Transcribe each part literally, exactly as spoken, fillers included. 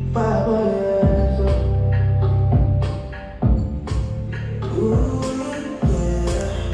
Fire boy, so. Ooh, yeah.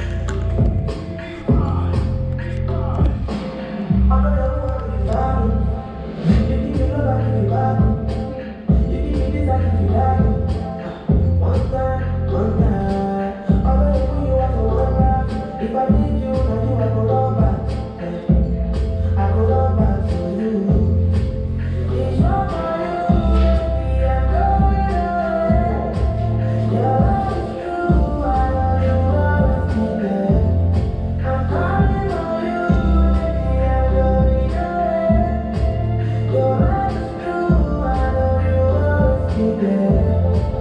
I know you want to be bad. You give me love, I give you bad. You give me this, I give you that. One time, one time. I know you you are so one. If I need you, now you I go run back. Yeah. I go run back to you. It's your body, I'm going away. Your love is true, I know you always be there. I'm calling on you, baby, I'm going away. Your love is true, I know you always be there.